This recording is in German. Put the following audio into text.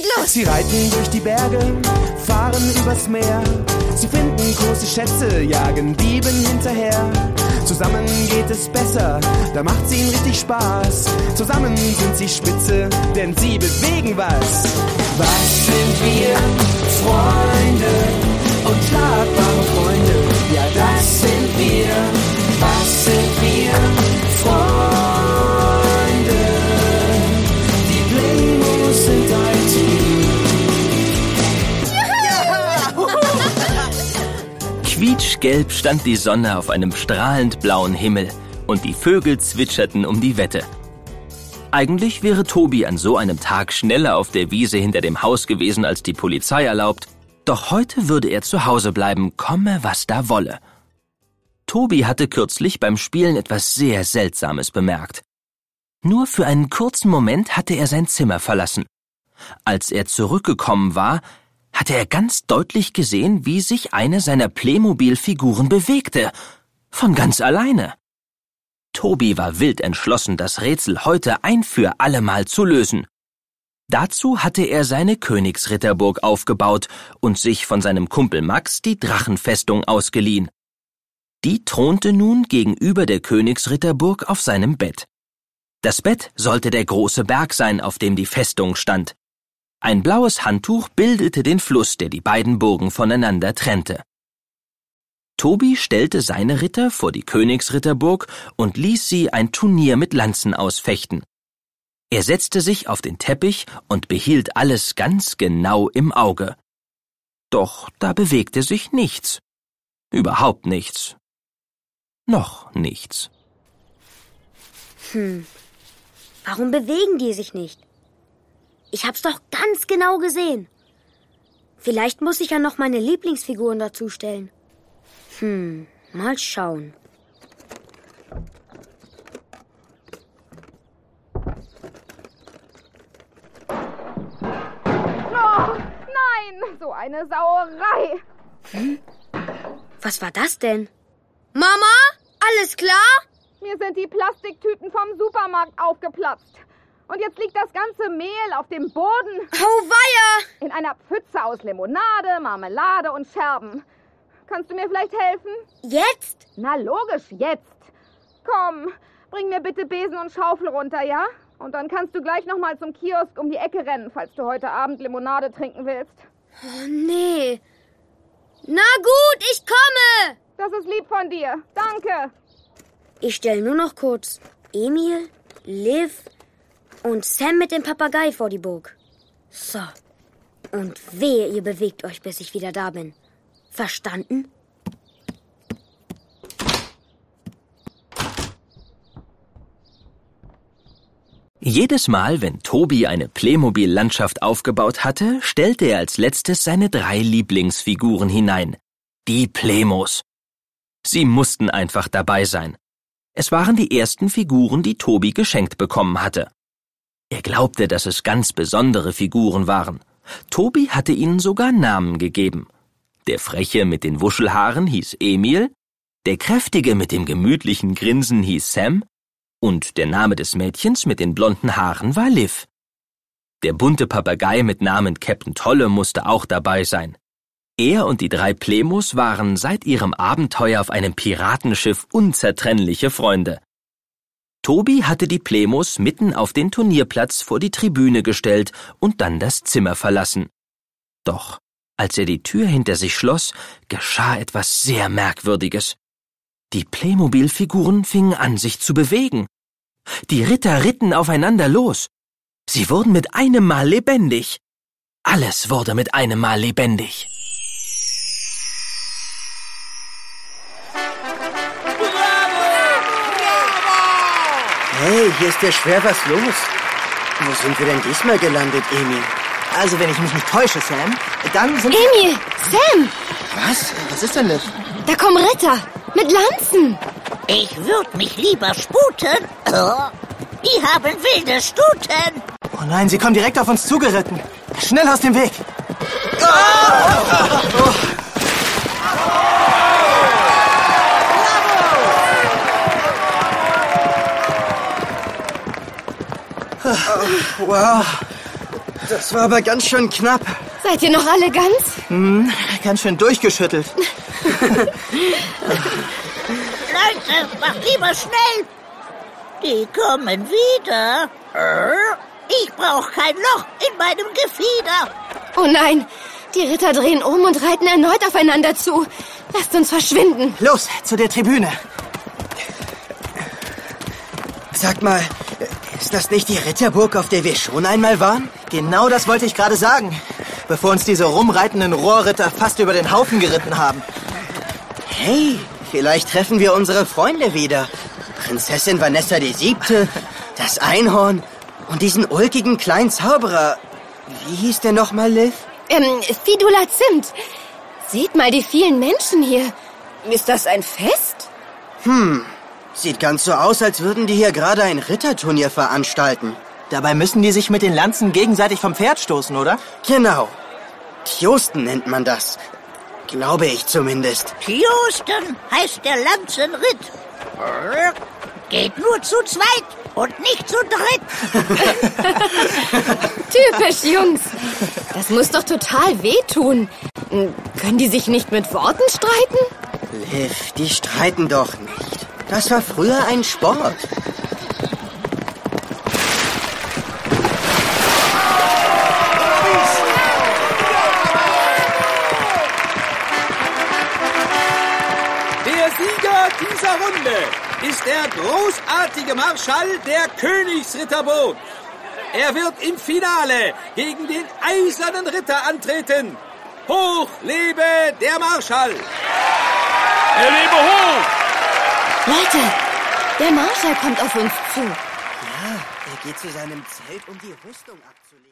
los! Sie reiten durch die Berge, fahren übers Meer. Sie finden große Schätze, jagen Dieben hinterher. Zusammen geht es besser, da macht's ihnen richtig Spaß. Zusammen sind sie spitze, denn sie bewegen was. Was sind wir? Freunde und schlagbare Freunde. Ja, das sind wir. Was sind wir? Freunde. Die Playmos sind ein Team. Quietschgelb stand die Sonne auf einem strahlend blauen Himmel und die Vögel zwitscherten um die Wette. Eigentlich wäre Tobi an so einem Tag schneller auf der Wiese hinter dem Haus gewesen, als die Polizei erlaubt. Doch heute würde er zu Hause bleiben, komme was da wolle. Tobi hatte kürzlich beim Spielen etwas sehr Seltsames bemerkt. Nur für einen kurzen Moment hatte er sein Zimmer verlassen. Als er zurückgekommen war, hatte er ganz deutlich gesehen, wie sich eine seiner Playmobil-Figuren bewegte. Von ganz alleine. Tobi war wild entschlossen, das Rätsel heute ein für allemal zu lösen. Dazu hatte er seine Königsritterburg aufgebaut und sich von seinem Kumpel Max die Drachenfestung ausgeliehen. Die thronte nun gegenüber der Königsritterburg auf seinem Bett. Das Bett sollte der große Berg sein, auf dem die Festung stand. Ein blaues Handtuch bildete den Fluss, der die beiden Burgen voneinander trennte. Tobi stellte seine Ritter vor die Königsritterburg und ließ sie ein Turnier mit Lanzen ausfechten. Er setzte sich auf den Teppich und behielt alles ganz genau im Auge. Doch da bewegte sich nichts. Überhaupt nichts. Noch nichts. Warum bewegen die sich nicht? Ich hab's doch ganz genau gesehen. Vielleicht muss ich ja noch meine Lieblingsfiguren dazustellen. Mal schauen. Oh, nein, so eine Sauerei. Was war das denn? Mama, alles klar? Mir sind die Plastiktüten vom Supermarkt aufgeplatzt. Und jetzt liegt das ganze Mehl auf dem Boden. Auweia! In einer Pfütze aus Limonade, Marmelade und Scherben. Kannst du mir vielleicht helfen? Jetzt? Na logisch, jetzt. Komm, bring mir bitte Besen und Schaufel runter, ja? Und dann kannst du gleich nochmal zum Kiosk um die Ecke rennen, falls du heute Abend Limonade trinken willst. Oh, nee. Na gut, ich komme! Das ist lieb von dir. Danke. Ich stelle nur noch kurz Emil, Liv und Sam mit dem Papagei vor die Burg. So. Und wehe, ihr bewegt euch, bis ich wieder da bin. Verstanden? Jedes Mal, wenn Tobi eine Playmobil-Landschaft aufgebaut hatte, stellte er als letztes seine 3 Lieblingsfiguren hinein. Die Playmos. Sie mussten einfach dabei sein. Es waren die ersten Figuren, die Tobi geschenkt bekommen hatte. Er glaubte, dass es ganz besondere Figuren waren. Tobi hatte ihnen sogar Namen gegeben. Der Freche mit den Wuschelhaaren hieß Emil, der Kräftige mit dem gemütlichen Grinsen hieß Sam und der Name des Mädchens mit den blonden Haaren war Liv. Der bunte Papagei mit Namen Captain Tolle musste auch dabei sein. Er und die 3 Playmos waren seit ihrem Abenteuer auf einem Piratenschiff unzertrennliche Freunde. Tobi hatte die Playmos mitten auf den Turnierplatz vor die Tribüne gestellt und dann das Zimmer verlassen. Doch als er die Tür hinter sich schloss, geschah etwas sehr Merkwürdiges. Die Playmobil-Figuren fingen an, sich zu bewegen. Die Ritter ritten aufeinander los. Sie wurden mit einem Mal lebendig. Alles wurde mit einem Mal lebendig. Hey, hier ist ja schwer was los. Wo sind wir denn diesmal gelandet, Emil? Also, wenn ich mich nicht täusche, Sam, dann sind Emil! Sam! Was? Was ist denn das? Da kommen Ritter! Mit Lanzen! Ich würde mich lieber sputen. Oh, die haben wilde Stuten. Oh nein, sie kommen direkt auf uns zugeritten. Schnell aus dem Weg! Wow, Das war aber ganz schön knapp. Seid ihr noch alle ganz? Ganz schön durchgeschüttelt. Leute, macht lieber schnell. Die kommen wieder. Ich brauche kein Loch in meinem Gefieder. Oh nein, die Ritter drehen um und reiten erneut aufeinander zu. Lasst uns verschwinden. Los, zu der Tribüne. Sag mal, ist das nicht die Ritterburg, auf der wir schon einmal waren? Genau das wollte ich gerade sagen, bevor uns diese rumreitenden Rohrritter fast über den Haufen geritten haben. Hey, vielleicht treffen wir unsere Freunde wieder. Prinzessin Vanessa VII., das Einhorn und diesen ulkigen kleinen Zauberer. Wie hieß der nochmal, Liv? Fidula Zimt. Seht mal die vielen Menschen hier. Ist das ein Fest? Sieht ganz so aus, als würden die hier gerade ein Ritterturnier veranstalten. Dabei müssen die sich mit den Lanzen gegenseitig vom Pferd stoßen, oder? Genau. Tjosten nennt man das. Glaube ich zumindest. Tjosten heißt der Lanzenritt. Geht nur zu zweit und nicht zu dritt. Typisch, Jungs. Das muss doch total wehtun. Können die sich nicht mit Worten streiten? Liv, die streiten doch nicht. Das war früher ein Sport. Der Sieger dieser Runde ist der großartige Marschall der Königsritterburg. Er wird im Finale gegen den Eisernen Ritter antreten. Hoch lebe der Marschall! Er lebe hoch! Leute, der Marschall kommt auf uns zu. Ja, er geht zu seinem Zelt, um die Rüstung abzulegen.